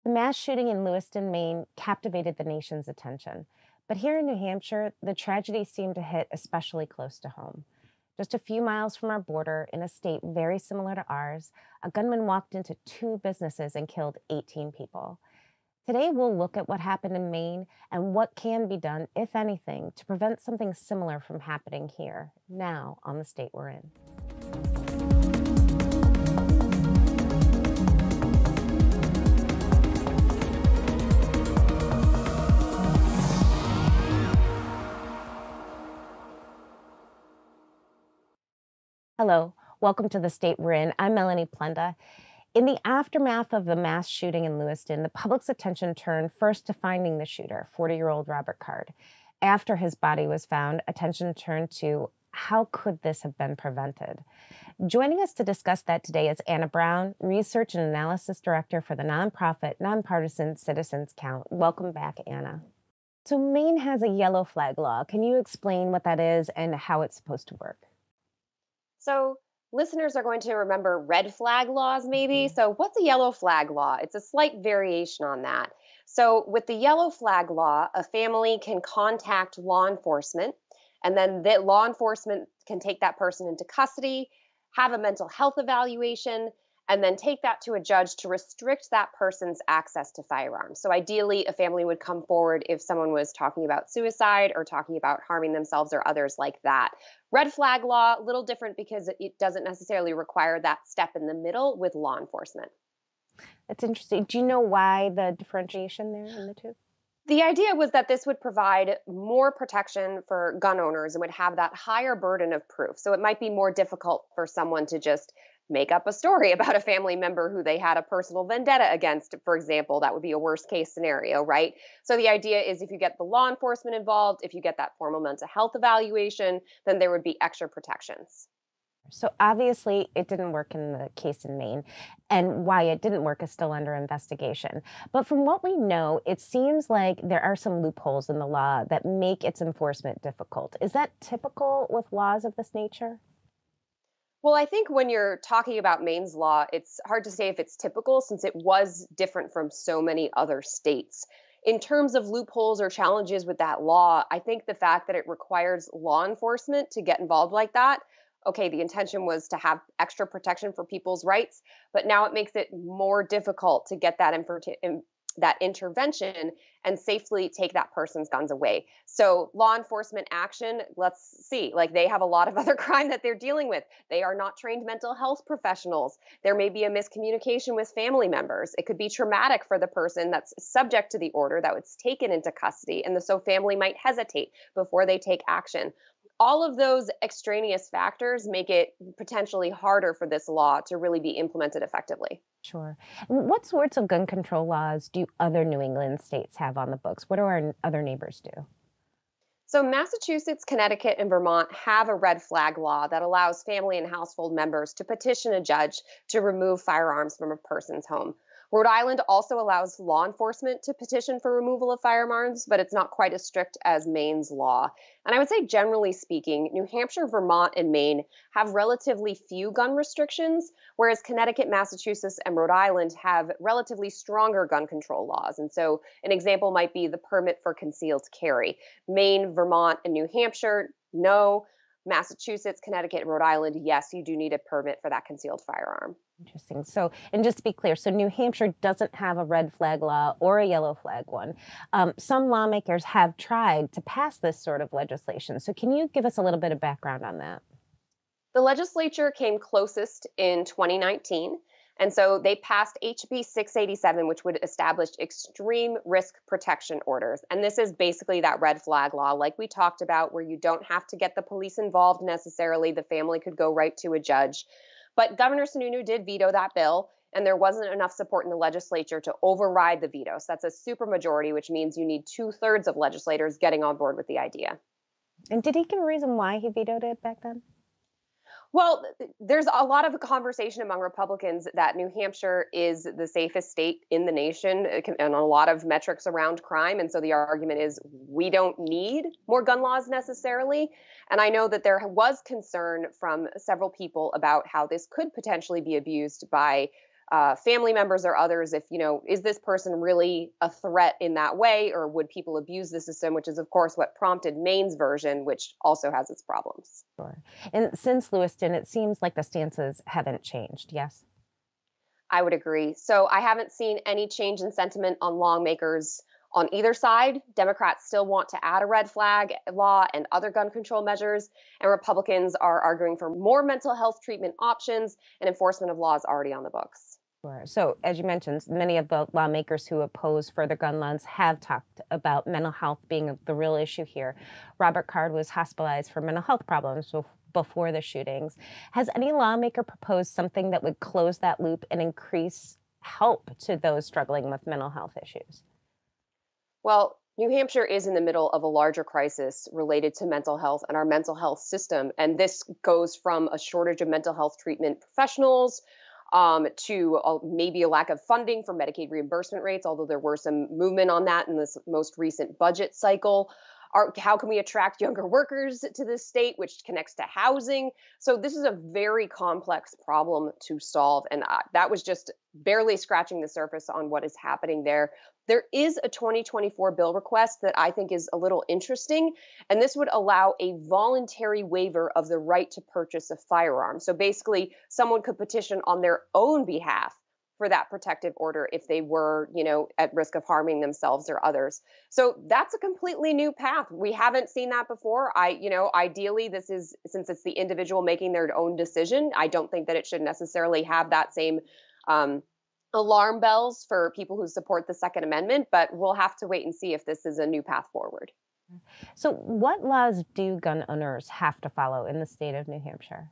The mass shooting in Lewiston, Maine captivated the nation's attention. But here in New Hampshire, the tragedy seemed to hit especially close to home. Just a few miles from our border, in a state very similar to ours, a gunman walked into two businesses and killed 18 people. Today, we'll look at what happened in Maine and what can be done, if anything, to prevent something similar from happening here, now on the state we're in. Hello, welcome to the state we're in. I'm Melanie Plenda. In the aftermath of the mass shooting in Lewiston, the public's attention turned first to finding the shooter, 40-year-old Robert Card. After his body was found, attention turned to how could this have been prevented? Joining us to discuss that today is Anna Brown, Research and Analysis Director for the nonprofit Nonpartisan Citizens Count. Welcome back, Anna. So Maine has a yellow flag law. Can you explain what that is and how it's supposed to work? So, listeners are going to remember red flag laws, maybe. Mhm. So, what's a yellow flag law? It's a slight variation on that. So, with the yellow flag law, a family can contact law enforcement, and then the law enforcement can take that person into custody, have a mental health evaluation, and then take that to a judge to restrict that person's access to firearms. So, ideally, a family would come forward if someone was talking about suicide or talking about harming themselves or others like that. Red flag law, a little different because it doesn't necessarily require that step in the middle with law enforcement. That's interesting. Do you know why the differentiation there in the two? The idea was that this would provide more protection for gun owners and would have that higher burden of proof. So it might be more difficult for someone to just make up a story about a family member who they had a personal vendetta against, for example. That would be a worst case scenario, right? So the idea is if you get the law enforcement involved, if you get that formal mental health evaluation, then there would be extra protections. So obviously, it didn't work in the case in Maine, and why it didn't work is still under investigation. But from what we know, it seems like there are some loopholes in the law that make its enforcement difficult. Is that typical with laws of this nature? Well, I think when you're talking about Maine's law, it's hard to say if it's typical since it was different from so many other states. In terms of loopholes or challenges with that law, I think the fact that it requires law enforcement to get involved like that, okay, the intention was to have extra protection for people's rights, but now it makes it more difficult to get that intervention and safely take that person's guns away. So law enforcement action, let's see, like they have a lot of other crime that they're dealing with. They are not trained mental health professionals. There may be a miscommunication with family members. It could be traumatic for the person that's subject to the order that was taken into custody. And so family might hesitate before they take action. All of those extraneous factors make it potentially harder for this law to really be implemented effectively. Sure. And what sorts of gun control laws do other New England states have on the books? What do our other neighbors do? So, Massachusetts, Connecticut, and Vermont have a red flag law that allows family and household members to petition a judge to remove firearms from a person's home. Rhode Island also allows law enforcement to petition for removal of firearms, but it's not quite as strict as Maine's law. And I would say, generally speaking, New Hampshire, Vermont, and Maine have relatively few gun restrictions, whereas Connecticut, Massachusetts, and Rhode Island have relatively stronger gun control laws. And so, an example might be the permit for concealed carry. Maine, Vermont, and New Hampshire, no. Massachusetts, Connecticut, and Rhode Island, yes, you do need a permit for that concealed firearm. Interesting. So, and just to be clear, so New Hampshire doesn't have a red flag law or a yellow flag one. Some lawmakers have tried to pass this sort of legislation. So, can you give us a little bit of background on that? The legislature came closest in 2019. And so they passed HB 687, which would establish extreme risk protection orders. And this is basically that red flag law, like we talked about, where you don't have to get the police involved necessarily. The family could go right to a judge. But Governor Sununu did veto that bill, and there wasn't enough support in the legislature to override the veto. So that's a supermajority, which means you need two-thirds of legislators getting on board with the idea. And did he give a reason why he vetoed it back then? Well, there's a lot of conversation among Republicans that New Hampshire is the safest state in the nation and a lot of metrics around crime. And so the argument is we don't need more gun laws necessarily. And I know that there was concern from several people about how this could potentially be abused by family members or others if, is this person really a threat in that way, or would people abuse the system, which is, of course, what prompted Maine's version, which also has its problems. Sure. And since Lewiston, it seems like the stances haven't changed. Yes. I would agree. So I haven't seen any change in sentiment on lawmakers on either side. Democrats still want to add a red flag law and other gun control measures, and Republicans are arguing for more mental health treatment options and enforcement of laws already on the books. Sure. So, as you mentioned, many of the lawmakers who oppose further gun laws have talked about mental health being the real issue here. Robert Card was hospitalized for mental health problems before the shootings. Has any lawmaker proposed something that would close that loop and increase help to those struggling with mental health issues? Well, New Hampshire is in the middle of a larger crisis related to mental health and our mental health system. And this goes from a shortage of mental health treatment professionals to maybe a lack of funding for Medicaid reimbursement rates, although there were some movement on that in this most recent budget cycle. How can we attract younger workers to this state, which connects to housing? So this is a very complex problem to solve. And that was just barely scratching the surface on what is happening there. There is a 2024 bill request that I think is a little interesting, and this would allow a voluntary waiver of the right to purchase a firearm. So basically, someone could petition on their own behalf for that protective order if they were, at risk of harming themselves or others. So that's a completely new path. We haven't seen that before. Ideally, this is, since it's the individual making their own decision, I don't think that it should necessarily have that same alarm bells for people who support the Second Amendment, but we'll have to wait and see if this is a new path forward. So, what laws do gun owners have to follow in the state of New Hampshire?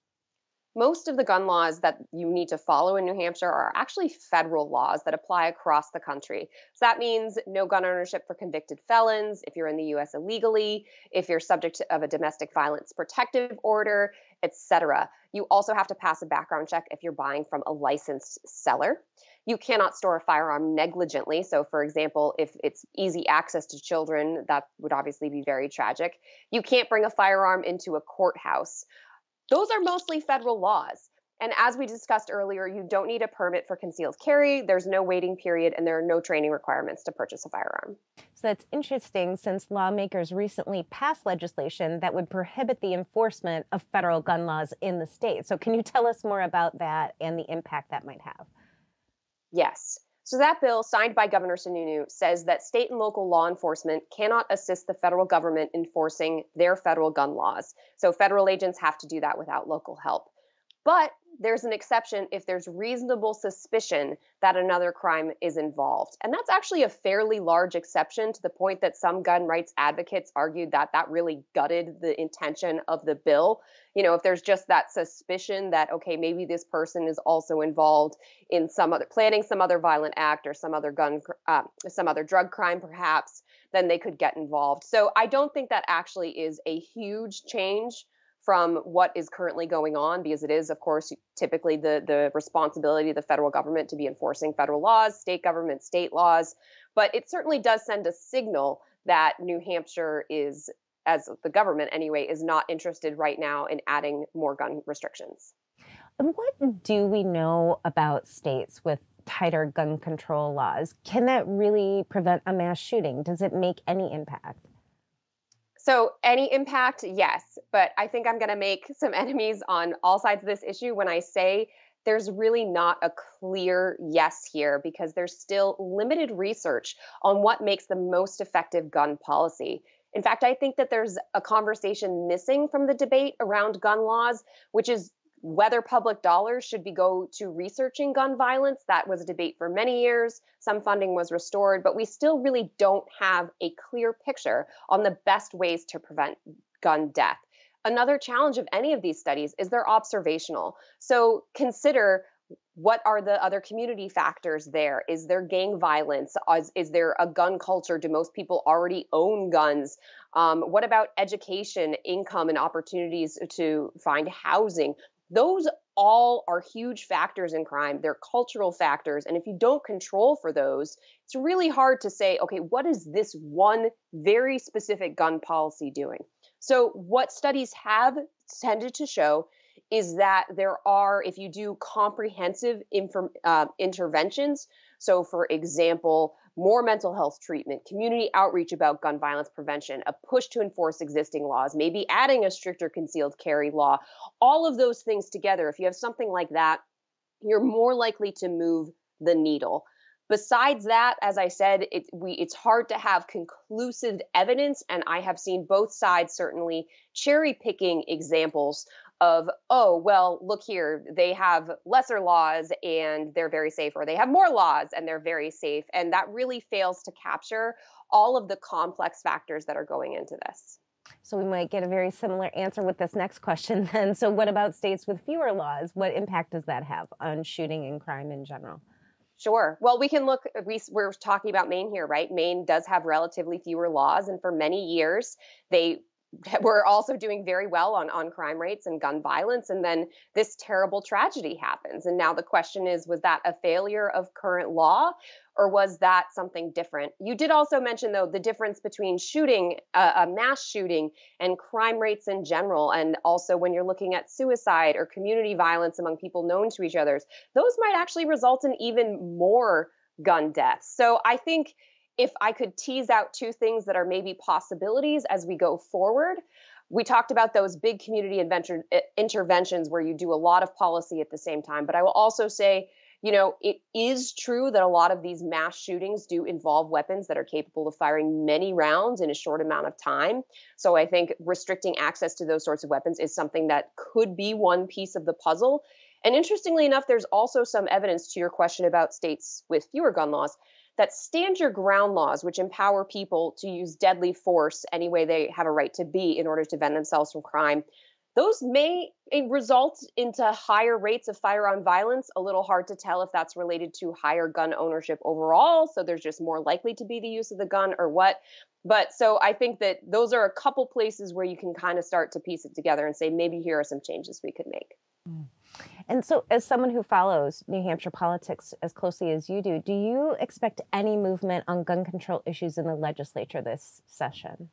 Most of the gun laws that you need to follow in New Hampshire are actually federal laws that apply across the country. So that means no gun ownership for convicted felons, if you're in the U.S. illegally, if you're subject of a domestic violence protective order, etc. You also have to pass a background check if you're buying from a licensed seller. You cannot store a firearm negligently. So, for example, if it's easy access to children, that would obviously be very tragic. You can't bring a firearm into a courthouse. Those are mostly federal laws. And as we discussed earlier, you don't need a permit for concealed carry. There's no waiting period, and there are no training requirements to purchase a firearm. So that's interesting, since lawmakers recently passed legislation that would prohibit the enforcement of federal gun laws in the state. So can you tell us more about that and the impact that might have? Yes. So that bill, signed by Governor Sununu, says that state and local law enforcement cannot assist the federal government enforcing their federal gun laws. So federal agents have to do that without local help. But there's an exception if there's reasonable suspicion that another crime is involved. And that's actually a fairly large exception, to the point that some gun rights advocates argued that that really gutted the intention of the bill. If there's just that suspicion that, okay, maybe this person is also involved in planning some other violent act or some other some other drug crime, perhaps, then they could get involved. So I don't think that actually is a huge change from what is currently going on, because it is, of course, typically the responsibility of the federal government to be enforcing federal laws, state government, state laws. But it certainly does send a signal that New Hampshire is, as the government anyway, is not interested right now in adding more gun restrictions. And what do we know about states with tighter gun control laws? Can that really prevent a mass shooting? Does it make any impact? So any impact, yes, but I think I'm going to make some enemies on all sides of this issue when I say there's really not a clear yes here, because there's still limited research on what makes the most effective gun policy. In fact, I think that there's a conversation missing from the debate around gun laws, which is whether public dollars should go to researching gun violence. That was a debate for many years. Some funding was restored, but we still really don't have a clear picture on the best ways to prevent gun death. Another challenge of any of these studies is they're observational. So consider, what are the other community factors there? Is there gang violence? Is there a gun culture? Do most people already own guns? What about education, income, and opportunities to find housing? Those all are huge factors in crime. They're cultural factors. And if you don't control for those, it's really hard to say, okay, what is this one very specific gun policy doing? So what studies have tended to show is that there are, if you do comprehensive interventions, so for example, more mental health treatment, community outreach about gun violence prevention, a push to enforce existing laws, maybe adding a stricter concealed carry law, all of those things together, if you have something like that, you're more likely to move the needle. Besides that, as I said, it's hard to have conclusive evidence, and I have seen both sides certainly cherry picking examples of, oh, well, look here, they have lesser laws and they're very safe, or they have more laws and they're very safe. And that really fails to capture all of the complex factors that are going into this. So we might get a very similar answer with this next question then. So what about states with fewer laws? What impact does that have on shooting and crime in general? Sure. Well, we can look, we're talking about Maine here, right? Maine does have relatively fewer laws. And for many years, they were also doing very well on crime rates and gun violence. And then this terrible tragedy happens. And now the question is, was that a failure of current law, or was that something different? You did also mention, though, the difference between shooting, a mass shooting, and crime rates in general. And also when you're looking at suicide or community violence among people known to each other, those might actually result in even more gun deaths. So I think if I could tease out two things that are maybe possibilities as we go forward, we talked about those big community interventions where you do a lot of policy at the same time. But I will also say, it is true that a lot of these mass shootings do involve weapons that are capable of firing many rounds in a short amount of time. So I think restricting access to those sorts of weapons is something that could be one piece of the puzzle. And interestingly enough, there's also some evidence to your question about states with fewer gun laws that stand your ground laws, which empower people to use deadly force any way they have a right to be in order to defend themselves from crime, those may result into higher rates of firearm violence. A little hard to tell if that's related to higher gun ownership overall, so there's just more likely to be the use of the gun, or what. But so I think that those are a couple places where you can kind of start to piece it together and say, maybe here are some changes we could make. And so as someone who follows New Hampshire politics as closely as you do you expect any movement on gun control issues in the legislature this session?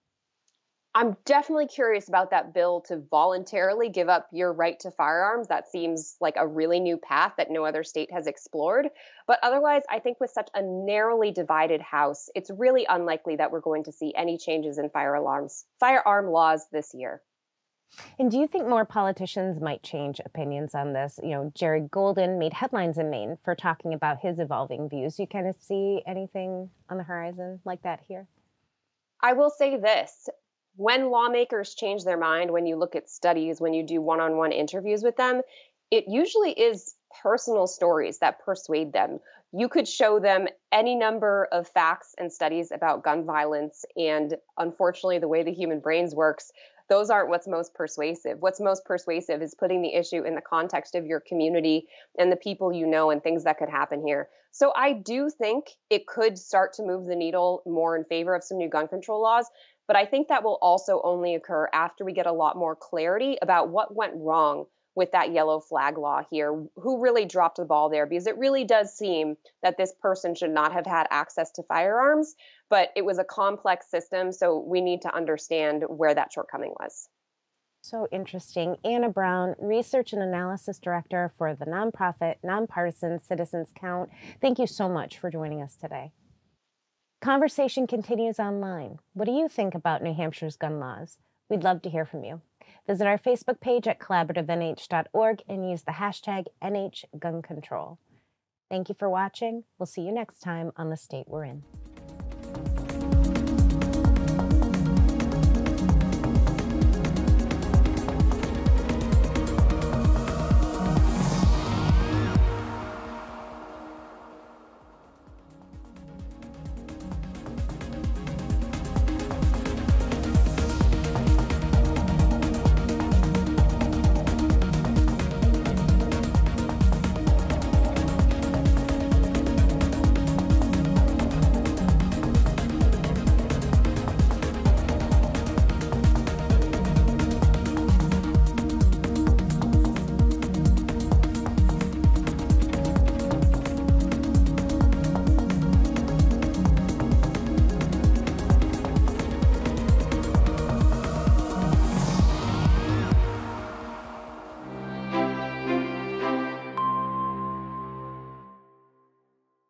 I'm definitely curious about that bill to voluntarily give up your right to firearms. That seems like a really new path that no other state has explored. But otherwise, I think with such a narrowly divided House, it's really unlikely that we're going to see any changes in firearm laws this year. And do you think more politicians might change opinions on this? Jerry Golden made headlines in Maine for talking about his evolving views. Do you kind of see anything on the horizon like that here? I will say this. When lawmakers change their mind, when you look at studies, when you do one-on-one interviews with them, it usually is personal stories that persuade them. You could show them any number of facts and studies about gun violence, and unfortunately, the way the human brains works, those aren't what's most persuasive. What's most persuasive is putting the issue in the context of your community and the people you know and things that could happen here. So I do think it could start to move the needle more in favor of some new gun control laws. But I think that will also only occur after we get a lot more clarity about what went wrong with that yellow flag law here, who really dropped the ball there, because it really does seem that this person should not have had access to firearms, but it was a complex system, so we need to understand where that shortcoming was. So interesting. Anna Brown, Research and Analysis Director for the nonprofit Nonpartisan Citizens Count. Thank you so much for joining us today. Conversation continues online. What do you think about New Hampshire's gun laws? We'd love to hear from you. Visit our Facebook page at collaborativenh.org and use the hashtag NHGunControl. Thank you for watching. We'll see you next time on The State We're In.